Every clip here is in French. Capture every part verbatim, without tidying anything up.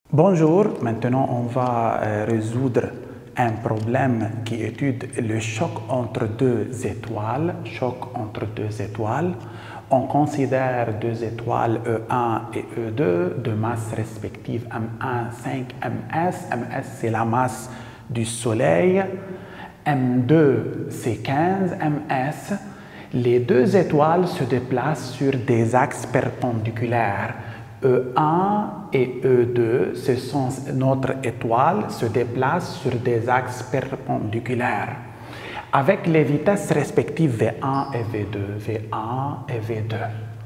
Bonjour, maintenant on va euh, résoudre un problème qui étudie le choc entre deux étoiles. Choc entre deux étoiles. On considère deux étoiles E un et E deux de masse respective M un, cinq M S. M S c'est la masse du Soleil. M deux c'est quinze M S. Les deux étoiles se déplacent sur des axes perpendiculaires. E un et E deux, ce sont notre étoile, se déplacent sur des axes perpendiculaires avec les vitesses respectives V un et V deux, V un et V deux.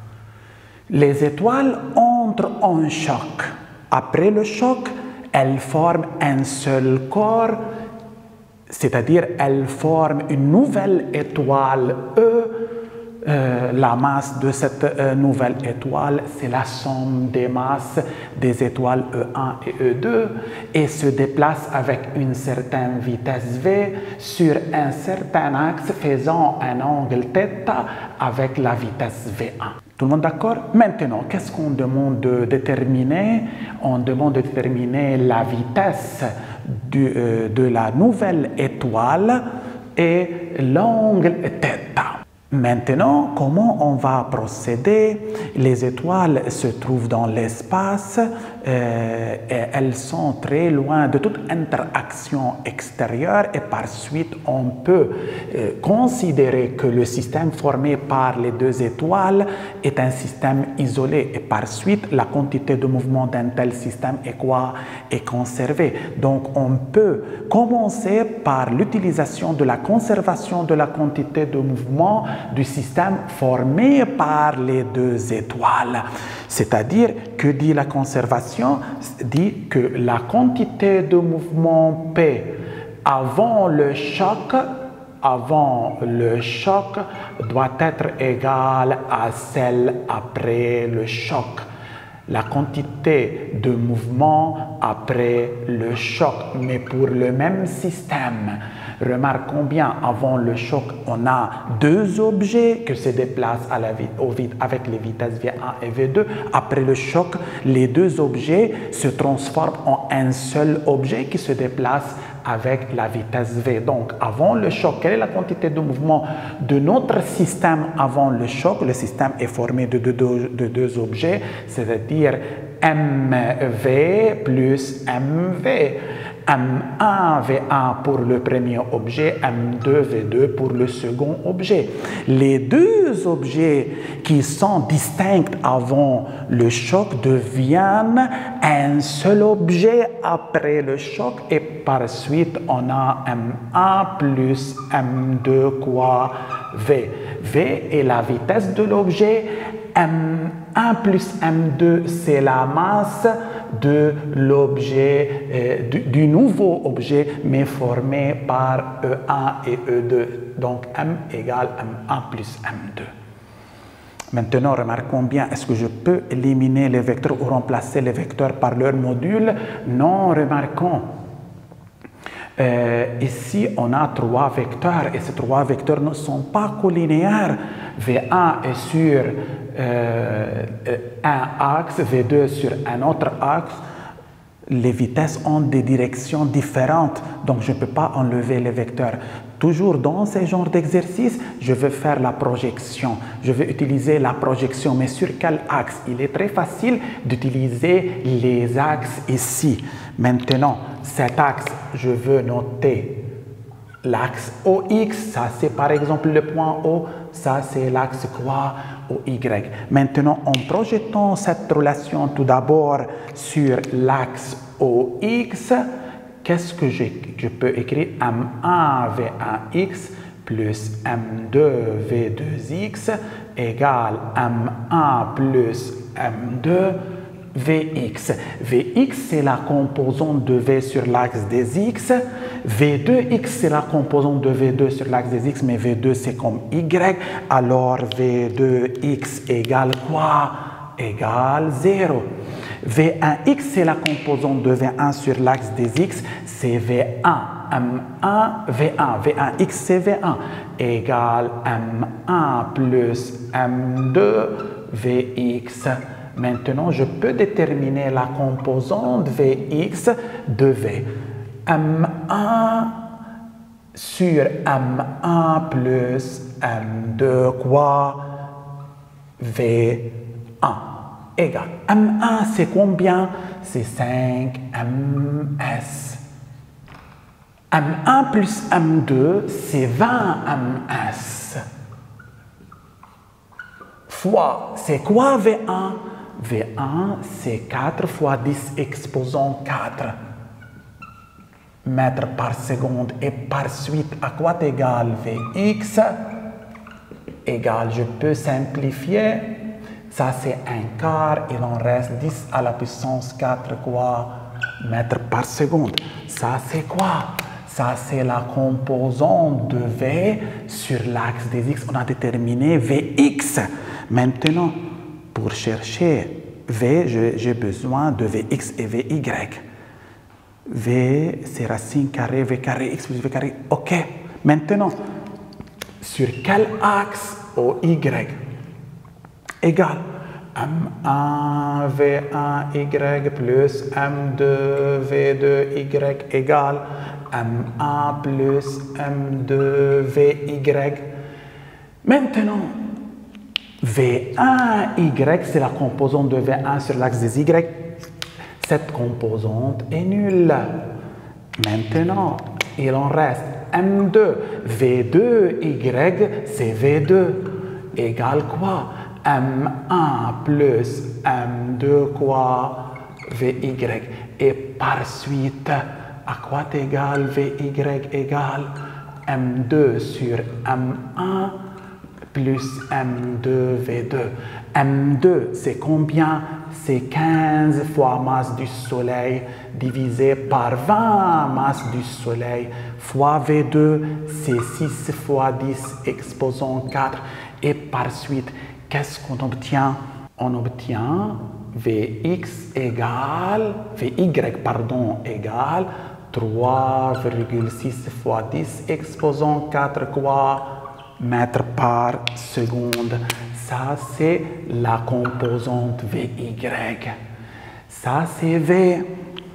Les étoiles entrent en choc. Après le choc, elles forment un seul corps, c'est-à-dire elles forment une nouvelle étoile E. Euh, la masse de cette euh, nouvelle étoile, c'est la somme des masses des étoiles E un et E deux et se déplace avec une certaine vitesse V sur un certain axe faisant un angle θ avec la vitesse V un. Tout le monde d'accord? Maintenant, qu'est-ce qu'on demande de déterminer? On demande de déterminer la vitesse du, euh, de la nouvelle étoile et l'angle θ. Maintenant, comment on va procéder? Les étoiles se trouvent dans l'espace euh, et elles sont très loin de toute interaction extérieure et par suite on peut euh, considérer que le système formé par les deux étoiles est un système isolé et par suite la quantité de mouvement d'un tel système est quoi? Est conservée. Donc on peut commencer par l'utilisation de la conservation de la quantité de mouvement du système formé par les deux étoiles. C'est-à-dire que dit la conservation? Dit que la quantité de mouvement P avant le choc, avant le choc doit être égale à celle après le choc. La quantité de mouvement après le choc, mais pour le même système. Remarquons bien, avant le choc, on a deux objets qui se déplacent à la, au vide avec les vitesses V un et V deux. Après le choc, les deux objets se transforment en un seul objet qui se déplace avec la vitesse V. Donc, avant le choc, quelle est la quantité de mouvement de notre système avant le choc? Le système est formé de deux, de, de deux objets, c'est-à-dire M V plus M V. M un V un pour le premier objet, M deux V deux pour le second objet. Les deux objets qui sont distincts avant le choc deviennent un seul objet après le choc et par suite on a M un plus M deux quoi V. V est la vitesse de l'objet, M un plus M deux c'est la masse de l'objet, euh, du, du nouveau objet, mais formé par E un et E deux. Donc, M égale M un plus M deux. Maintenant, remarquons bien, est-ce que je peux éliminer les vecteurs ou remplacer les vecteurs par leur module? Non, remarquons. Euh, ici, on a trois vecteurs et ces trois vecteurs ne sont pas collinéaires. V un est sur euh, un axe, V deux sur un autre axe. Les vitesses ont des directions différentes, donc je ne peux pas enlever les vecteurs. Toujours dans ce genre d'exercice, je veux faire la projection. Je vais utiliser la projection, mais sur quel axe? Il est très facile d'utiliser les axes ici. Maintenant, cet axe, je veux noter l'axe O X, ça c'est par exemple le point O, ça c'est l'axe quoi? O Y. Maintenant, en projetant cette relation tout d'abord sur l'axe O X, qu'est-ce que je peux écrire? M un V un X plus M deux V deux X égale M un plus M deux V X. V X, c'est la composante de V sur l'axe des X. V deux X, c'est la composante de V deux sur l'axe des X, mais V deux, c'est comme Y. Alors, V deux X égale quoi? Égale zéro. V un X, c'est la composante de V un sur l'axe des X, c'est V un. M un, V un. V un X, c'est V un. Égale M un plus M deux, V X. Maintenant, je peux déterminer la composante Vx de V. M un sur M un plus M deux quoi V un égale. M un, c'est combien? C'est cinq M S. M un plus M deux, c'est vingt M S. Fois, c'est quoi V un? V un, c'est quatre fois dix exposant quatre mètres par seconde. Et par suite, à quoi égale Vx? Égale, je peux simplifier. Ça, c'est un quart. Il en reste dix à la puissance quatre quoi mètres par seconde. Ça, c'est quoi? Ça, c'est la composante de V sur l'axe des X. On a déterminé Vx. Maintenant, pour chercher V, j'ai besoin de Vx et Vy. V, c'est racine carrée, V carré, X plus V carré. OK. Maintenant, sur quel axe au Y? Égal M un V un Y plus M deux V deux Y égale M un plus M deux V Y. Maintenant, V un Y, c'est la composante de V un sur l'axe des Y. Cette composante est nulle. Maintenant, il en reste M deux. V deux Y, c'est V deux. Égale quoi? M un plus M deux quoi Vy. Et par suite, à quoi égale Vy égale M deux sur M un plus M deux V deux. M deux, c'est combien? C'est quinze fois masse du Soleil divisé par vingt masse du Soleil fois V deux, c'est six fois dix exposant quatre. Et par suite, qu'est-ce qu'on obtient? On obtient Vx égale, Vy pardon, égale trois virgule six fois dix exposant quatre quoi mètres par seconde. Ça, c'est la composante Vy. Ça, c'est V.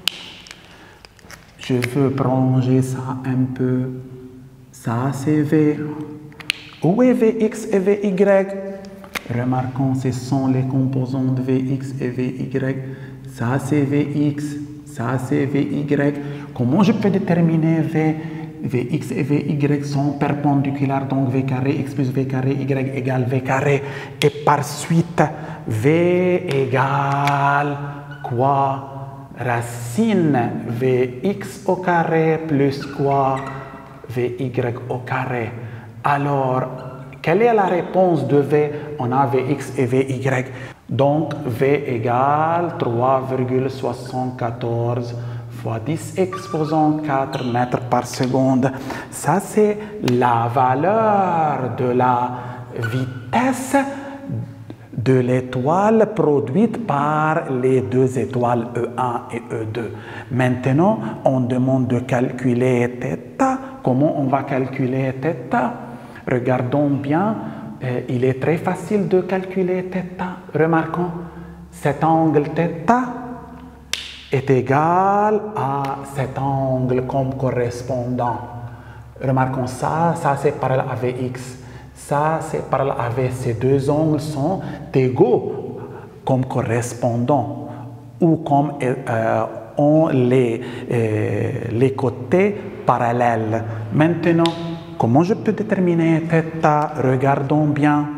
Je veux prolonger ça un peu. Ça, c'est V. Où est Vx et Vy? Remarquons, ce sont les composantes Vx et Vy. Ça, c'est Vx. Ça, c'est Vy. Comment je peux déterminer V? Vx et Vy sont perpendiculaires, donc V carré x plus V carré y égale V carré. Et par suite, V égale quoi? Racine Vx au carré plus quoi? Vy au carré. Alors, quelle est la réponse de V? On a Vx et Vy. Donc, V égale trois virgule soixante-quatorze fois dix exposant quatre mètres par seconde. Ça, c'est la valeur de la vitesse de l'étoile produite par les deux étoiles E un et E deux. Maintenant, on demande de calculer θ. Comment on va calculer θ? Regardons bien, euh, il est très facile de calculer θ. Remarquons, cet angle θ est égal à cet angle comme correspondant. Remarquons ça, ça c'est parallèle à Vx, ça c'est parallèle à V. Ces deux angles sont égaux comme correspondants ou comme euh, ont les, euh, les côtés parallèles. Maintenant, comment je peux déterminer θ? Regardons bien.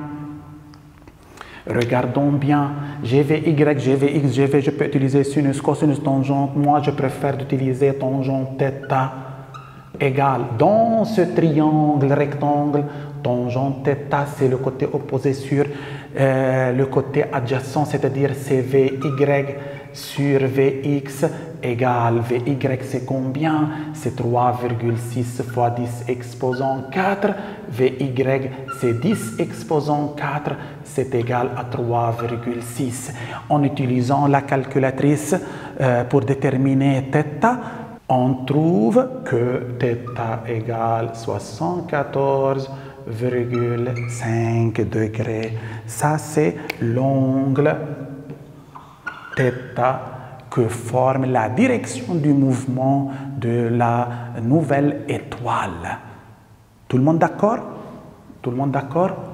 Regardons bien, G V Y, G V X, G V, je peux utiliser sinus, cosinus, tangente. Moi, je préfère utiliser tangente θ égale. Dans ce triangle rectangle, tangente θ, c'est le côté opposé sur euh, le côté adjacent, c'est-à-dire c'est V Y sur Vx égale Vy, c'est combien? C'est trois virgule six fois dix exposant quatre. Vy, c'est dix exposant quatre. C'est égal à trois virgule six. En utilisant la calculatrice euh, pour déterminer θ, on trouve que θ égale soixante-quatorze virgule cinq degrés. Ça, c'est l'angle θ que forme la direction du mouvement de la nouvelle étoile. Tout le monde d'accord? Tout le monde d'accord?